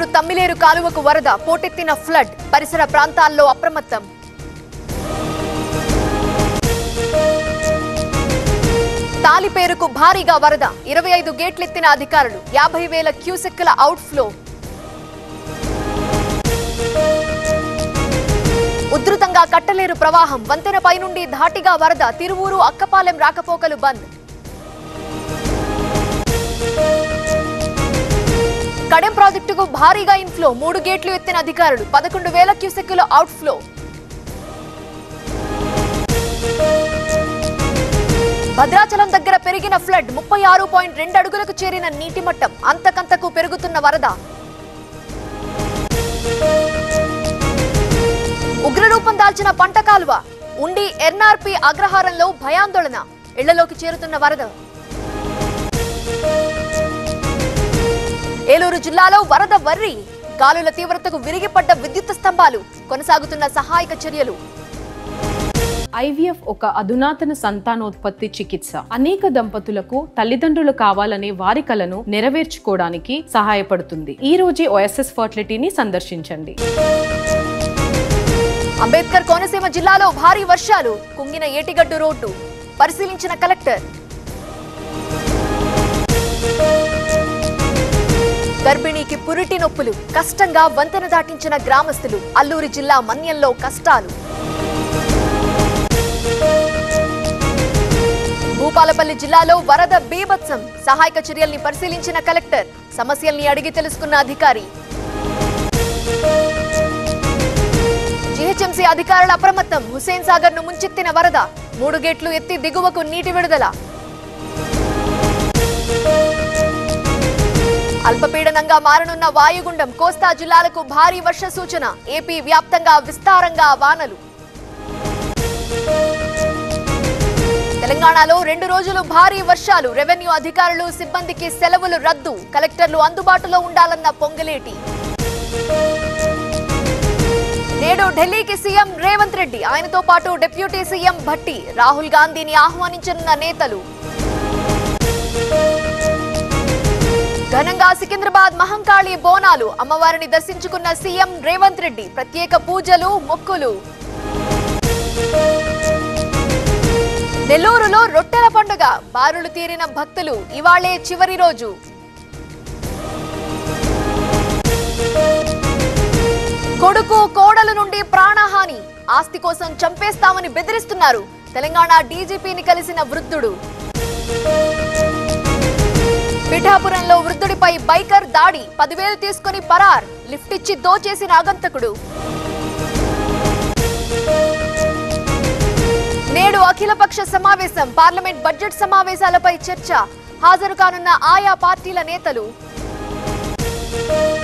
ఏలూరు తమ్మిలేరు కాలువకు వరద, పోటెత్తిన ఫ్లడ్, పరిసర ప్రాంతాల్లో అప్రమత్తం. తాలిపేరుకు భారీగా వరద, 25 గేట్లెత్తిన అధికారులు, 50,000 క్యూసెక్కుల అవుట్ఫ్లో. ఉధృతంగా కట్టలేరు ప్రవాహం, వంతెనపై నుండి ధాటిగా వరద, తిరువూరు అక్కపాలెం రాకపోకలు బంద్. కడెం ప్రాజెక్టుకు భారీగా ఇన్ఫ్లో, 3 గేట్లు ఎత్తిన అధికారులు, 11,000 క్యూసెక్కుల అవుట్ఫ్లో. భద్రాచలం దగ్గర పెరిగిన ఫ్లడ్, 36.2 అడుగులకు చేరిన నీటి మట్టం, అంతకంతకు పెరుగుతున్న వరద. ఉగ్రరూపం దాల్చిన పంట కాలువ, ఉండి ఎన్ఆర్పి అగ్రహారంలో భయాందోళన, ఇళ్లలోకి చేరుతున్న వరద. ఏలూరు జిల్లాలో వరద వర్రి, గాలుల తీవ్రతకు విరిగిపడ్డ విద్యుత్ స్తంభాలు, కొనసాగుతున్న సహాయక చర్యలు. ఐవీఎఫ్ ఒక అధునాతన సంతానోత్పత్తి చికిత్స. అనేక దంపతులకు తల్లిదండ్రులు కావాలనే వారి కలను నెరవేర్చుకోవడానికి సహాయపడుతుంది. ఈ రోజే ఓఎస్ఎస్ ఫర్టిలిటీని సందర్శించండి. అంబేద్కర్ కోనసీమ జిల్లాలో భారీ వర్షాలు, కుంగిన ఏటిగడ్డు రోడ్డు, పరిశీలించిన కలెక్టర్. గర్భిణీకి పురిటి నొప్పులు, కష్టంగా వంతెన దాటించిన గ్రామస్తులు, అల్లూరి జిల్లా మన్యంలో కష్టాలు. భూపాలపల్లి జిల్లాలో వరద బీభత్సం, సహాయక చర్యల్ని పరిశీలించిన కలెక్టర్, సమస్యల్ని అడిగి తెలుసుకున్న అధికారి. జీహెచ్ఎంసీ అధికారుల అప్రమత్తం, హుస్సేన్ సాగర్ ను ముంచెత్తిన వరద, 3 గేట్లు ఎత్తి దిగువకు నీటి విడుదల. అల్పపీడనంగా మారనున్న వాయుగుండం, కోస్తా జిల్లాలకు భారీ వర్ష సూచన, ఏపీ వ్యాప్తంగా విస్తారంగా వానలు. తెలంగాణలో 2 రోజులు భారీ వర్షాలు, రెవెన్యూ అధికారులు సిబ్బందికి సెలవులు రద్దు, కలెక్టర్లు అందుబాటులో ఉండాలన్న పొంగులేటి. నేడు ఢిల్లీకి సీఎం రేవంత్ రెడ్డి, ఆయనతో పాటు డిప్యూటీ సీఎం భట్టి, రాహుల్ గాంధీని ఆహ్వానించనున్న నేతలు. ఘనంగా సికింద్రాబాద్ మహంకాళి బోనాలు, అమ్మవారిని దర్శించుకున్న సీఎం రేవంత్ రెడ్డి, ప్రత్యేక పూజలు, మొక్కులు. నెల్లూరులో రొట్టెల పండుగ, బారులు తీరిన భక్తులు, ఇవాళే చివరి రోజు. కొడుకు కోడలు నుండి ప్రాణహాని, ఆస్తి కోసం చంపేస్తామని బెదిరిస్తున్నారు, తెలంగాణ డీజీపీని కలిసిన వృద్ధుడు. పిఠాపురంలో వృద్ధుడిపై బైకర్ దాడి, 10,000 తీసుకుని పరార్, లిఫ్ట్ ఇచ్చి దోచేసిన ఆగంతకుడు. నేడు అఖిలపక్ష సమావేశం, పార్లమెంట్ బడ్జెట్ సమావేశాలపై చర్చ, హాజరు కానున్న ఆయా పార్టీల నేతలు.